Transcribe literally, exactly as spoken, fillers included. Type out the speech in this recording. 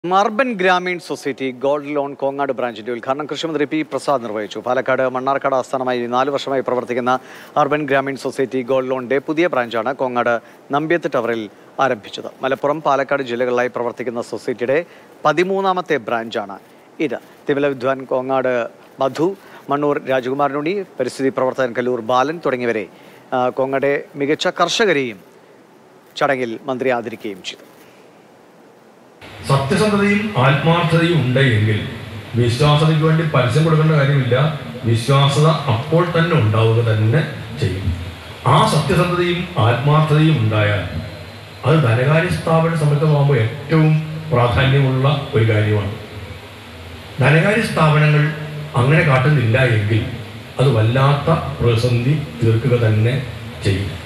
Urban Grameen Society Gold Loan Kongad ബ്രാഞ്ചിന്റെ ഉദ്ഘാടനം കൃഷിമന്ത്രി പി പ്രസാദ് നിർവഹിച്ചു. പാലക്കാട് മണ്ണാർക്കാട് ആസ്ഥാനമായി നാല് വർഷമായി പ്രവർത്തിക്കുന്ന അർബൻ ഗ്രാമീൺ സൊസൈറ്റി ഗോൾഡ് ലോണിന്റെ പുതിയ ബ്രാഞ്ചാണ് കോങ്ങാട് നമ്പ്യത്ത് ടവറിൽ ആരംഭിച്ചത്. മലപ്പുറം, പാലക്കാട് ജില്ലകളിലായി പ്രവർത്തിക്കുന്ന സൊസൈറ്റിയുടെ പതിമൂന്നാമത്തെ ബ്രാഞ്ചാണ് ഇത്. തിമില വിദ്വാൻ കോങ്ങാട് മധു, മണ്ണൂർ രാജകുമാരനുണ്ണി, പരിസ്ഥിതി പ്രവർത്തകൻ കല്ലൂർ ബാലൻ തുടങ്ങിയവരെ കോങ്ങാടെ മികച്ച കർഷകരെയും ചടങ്ങിൽ മന്ത്രി ആദരിക്കുകയും ചെയ്തു. സത്യസന്ധതയും ആത്മാർത്ഥതയും ഉണ്ടെങ്കിൽ വിശ്വാസതയ്ക്ക് വേണ്ടി പരസ്യം കൊടുക്കേണ്ട കാര്യമില്ല. വിശ്വാസത അപ്പോൾ തന്നെ ഉണ്ടാവുക തന്നെ ചെയ്യും. ആ സത്യസന്ധതയും ആത്മാർത്ഥതയും ഉണ്ടായാൽ അത് ധനകാര്യ സ്ഥാപന സംബന്ധമാകുമ്പോൾ ഏറ്റവും പ്രാധാന്യമുള്ള ഒരു കാര്യമാണ്. ധനകാര്യ സ്ഥാപനങ്ങൾ അങ്ങനെ കാട്ടുന്നില്ല എങ്കിൽ അത് വല്ലാത്ത പ്രതിസന്ധി തീർക്കുക തന്നെ ചെയ്യും.